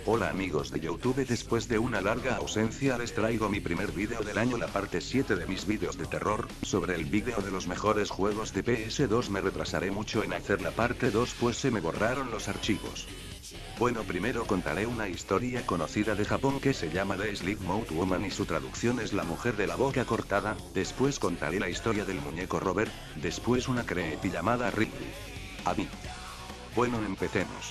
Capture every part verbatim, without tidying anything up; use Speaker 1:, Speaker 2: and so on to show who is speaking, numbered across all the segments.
Speaker 1: Hola amigos de YouTube, después de una larga ausencia les traigo mi primer vídeo del año, la parte siete de mis vídeos de terror, sobre el vídeo de los mejores juegos de P S dos. Me retrasaré mucho en hacer la parte dos pues se me borraron los archivos. Bueno, primero contaré una historia conocida de Japón que se llama The Sleep-Mouth Woman y su traducción es la mujer de la boca cortada. Después contaré la historia del muñeco Robert, después una creepy llamada Ridley. A mí. Bueno, empecemos.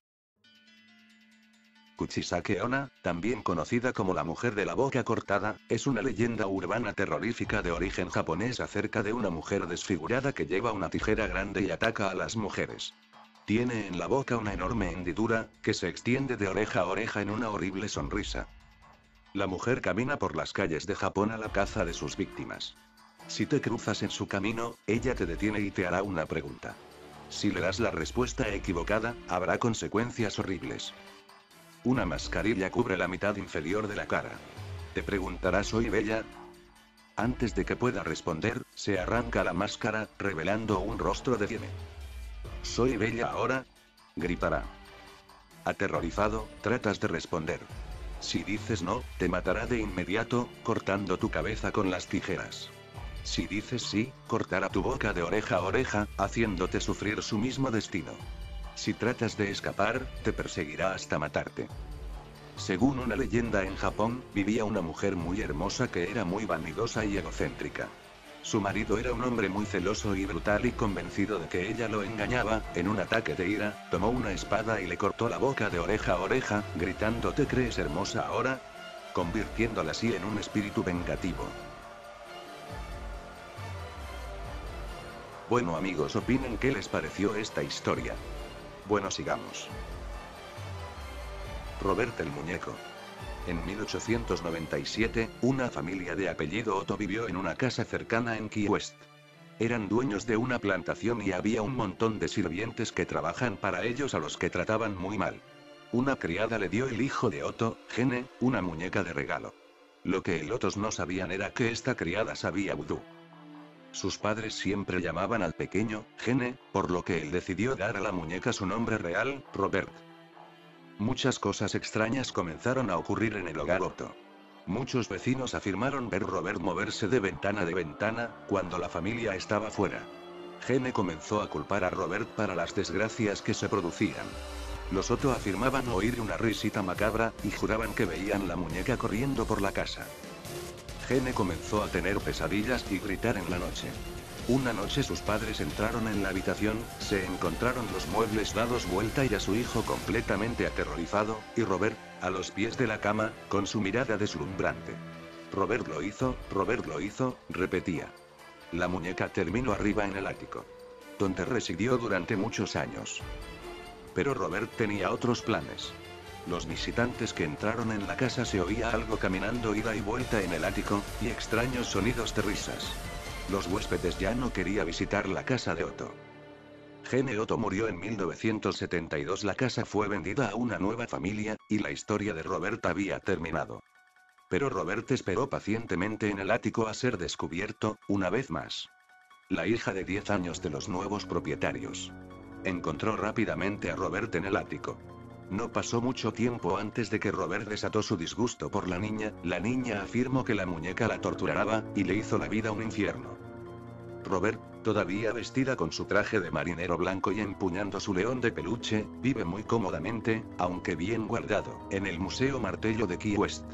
Speaker 1: Kuchisake Onna, también conocida como la mujer de la boca cortada, es una leyenda urbana terrorífica de origen japonés acerca de una mujer desfigurada que lleva una tijera grande y ataca a las mujeres. Tiene en la boca una enorme hendidura, que se extiende de oreja a oreja en una horrible sonrisa. La mujer camina por las calles de Japón a la caza de sus víctimas. Si te cruzas en su camino, ella te detiene y te hará una pregunta. Si le das la respuesta equivocada, habrá consecuencias horribles. Una mascarilla cubre la mitad inferior de la cara. Te preguntarás, ¿soy bella? Antes de que pueda responder, se arranca la máscara, revelando un rostro de cien. ¿Soy bella ahora? Gritará. Aterrorizado, tratas de responder. Si dices no, te matará de inmediato, cortando tu cabeza con las tijeras. Si dices sí, cortará tu boca de oreja a oreja, haciéndote sufrir su mismo destino. Si tratas de escapar, te perseguirá hasta matarte. Según una leyenda en Japón, vivía una mujer muy hermosa que era muy vanidosa y egocéntrica. Su marido era un hombre muy celoso y brutal y convencido de que ella lo engañaba. En un ataque de ira, tomó una espada y le cortó la boca de oreja a oreja, gritando ¿te crees hermosa ahora? Convirtiéndola así en un espíritu vengativo. Bueno amigos, opinen qué les pareció esta historia. Bueno, sigamos. Robert el muñeco. En mil ochocientos noventa y siete, una familia de apellido Otto vivió en una casa cercana en Key West. Eran dueños de una plantación y había un montón de sirvientes que trabajan para ellos a los que trataban muy mal. Una criada le dio el hijo de Otto, Gene, una muñeca de regalo. Lo que el Ottos no sabían era que esta criada sabía vudú. Sus padres siempre llamaban al pequeño, Gene, por lo que él decidió dar a la muñeca su nombre real, Robert. Muchas cosas extrañas comenzaron a ocurrir en el hogar Otto. Muchos vecinos afirmaron ver Robert moverse de ventana de ventana, cuando la familia estaba fuera. Gene comenzó a culpar a Robert para las desgracias que se producían. Los Otto afirmaban oír una risita macabra, y juraban que veían la muñeca corriendo por la casa. Gene comenzó a tener pesadillas y gritar en la noche. Una noche sus padres entraron en la habitación, se encontraron los muebles dados vuelta y a su hijo completamente aterrorizado, y Robert, a los pies de la cama, con su mirada deslumbrante. Robert lo hizo, Robert lo hizo, repetía. La muñeca terminó arriba en el ático, donde residió durante muchos años. Pero Robert tenía otros planes. Los visitantes que entraron en la casa se oía algo caminando ida y vuelta en el ático, y extraños sonidos de risas. Los huéspedes ya no querían visitar la casa de Otto. Gene Otto murió en mil novecientos setenta y dos. La casa fue vendida a una nueva familia, y la historia de Robert había terminado. Pero Robert esperó pacientemente en el ático a ser descubierto, una vez más. La hija de diez años de los nuevos propietarios encontró rápidamente a Robert en el ático. No pasó mucho tiempo antes de que Robert desató su disgusto por la niña. La niña afirmó que la muñeca la torturaba, y le hizo la vida un infierno. Robert, todavía vestida con su traje de marinero blanco y empuñando su león de peluche, vive muy cómodamente, aunque bien guardado, en el Museo Martello de Key West.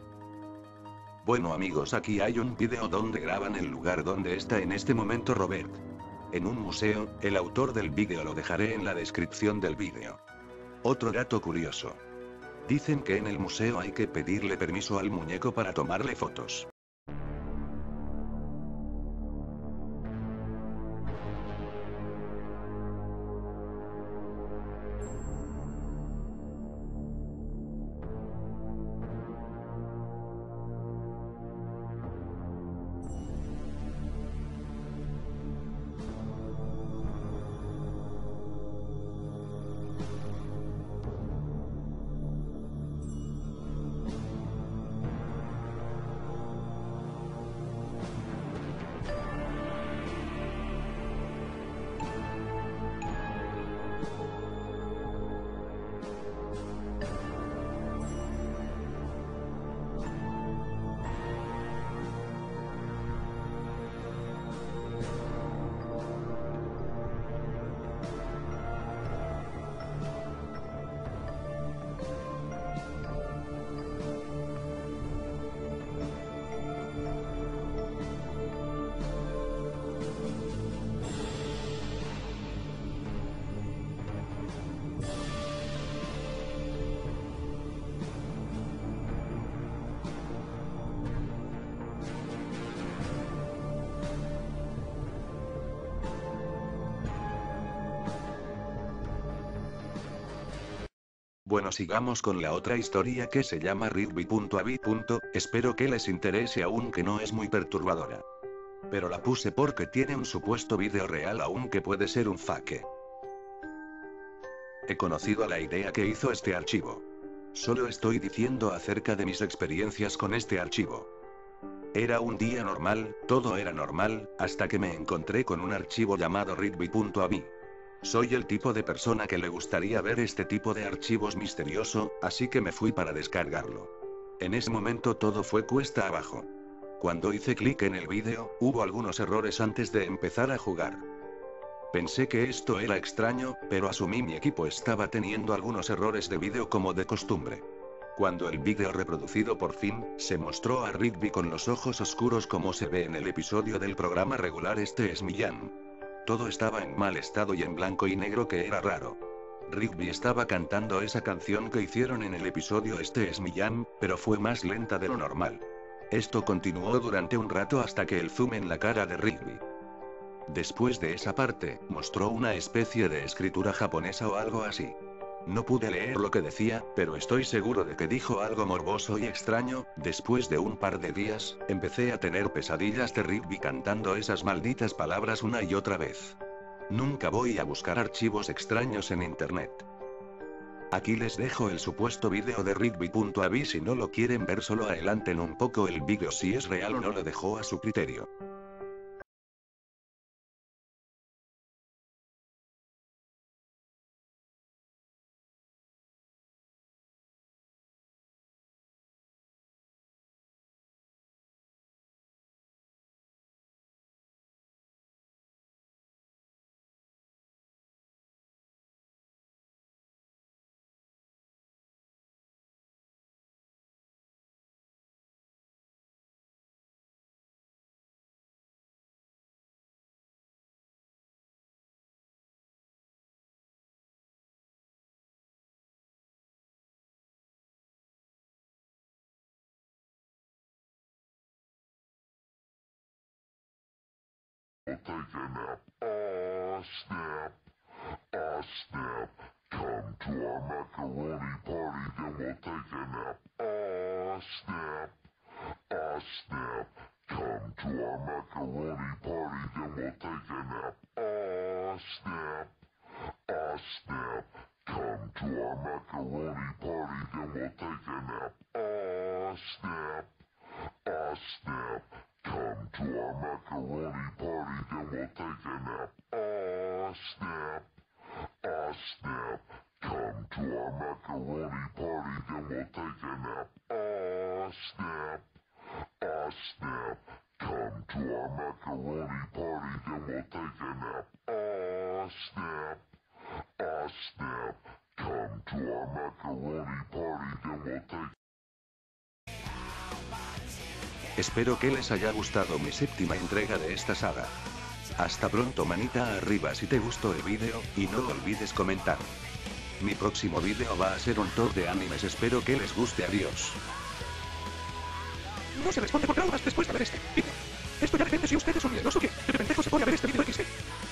Speaker 1: Bueno amigos, aquí hay un vídeo donde graban el lugar donde está en este momento Robert. En un museo. El autor del vídeo lo dejaré en la descripción del vídeo. Otro dato curioso. Dicen que en el museo hay que pedirle permiso al muñeco para tomarle fotos. Bueno, sigamos con la otra historia que se llama Rigby.avi. Espero que les interese aunque no es muy perturbadora. Pero la puse porque tiene un supuesto vídeo real aunque puede ser un fake. He conocido a la idea que hizo este archivo. Solo estoy diciendo acerca de mis experiencias con este archivo. Era un día normal, todo era normal, hasta que me encontré con un archivo llamado Rigby.avi. Soy el tipo de persona que le gustaría ver este tipo de archivos misterioso, así que me fui para descargarlo. En ese momento todo fue cuesta abajo. Cuando hice clic en el vídeo, hubo algunos errores antes de empezar a jugar. Pensé que esto era extraño, pero asumí mi equipo estaba teniendo algunos errores de vídeo como de costumbre. Cuando el vídeo reproducido por fin, se mostró a Rigby con los ojos oscuros como se ve en el episodio del programa regular Este es Millán. Todo estaba en mal estado y en blanco y negro, que era raro. Rigby estaba cantando esa canción que hicieron en el episodio Este es Millán, pero fue más lenta de lo normal. Esto continuó durante un rato hasta que el zoom en la cara de Rigby. Después de esa parte, mostró una especie de escritura japonesa o algo así. No pude leer lo que decía, pero estoy seguro de que dijo algo morboso y extraño. Después de un par de días, empecé a tener pesadillas de Rigby cantando esas malditas palabras una y otra vez. Nunca voy a buscar archivos extraños en internet. Aquí les dejo el supuesto vídeo de Rigby.avi. Si no lo quieren ver, solo adelanten un poco el vídeo si es real o no, lo dejo a su criterio.
Speaker 2: We'll take a nap. Oh, snap. Oh, snap. Come to our macaroni party, then we'll take a nap. Oh, snap. Oh, snap. Come to our macaroni party, then we'll take a nap. Oh, snap. Oh, snap. Come to our macaroni party, then we'll take a nap. Oh, snap. Oh, snap. Come to our macaroni party, then we'll take a nap. Oh, snap. Oh, snap. Come to our macaroni party, then we'll take a nap. Oh, snap. Oh, snap. Come to our macaroni party, then we'll take a nap. Oh, snap. Oh, snap. Come to our macaroni party, then we'll take.
Speaker 1: Espero que les haya gustado mi séptima entrega de esta saga. Hasta pronto, manita arriba si te gustó el vídeo, y no olvides comentar. Mi próximo vídeo va a ser un top de animes, espero que les guste, adiós.
Speaker 3: No se responde por traumas después de ver este vídeo. Esto ya depende si ustedes son miedosos o qué. De pendejo se pone a ver este vídeo equis de.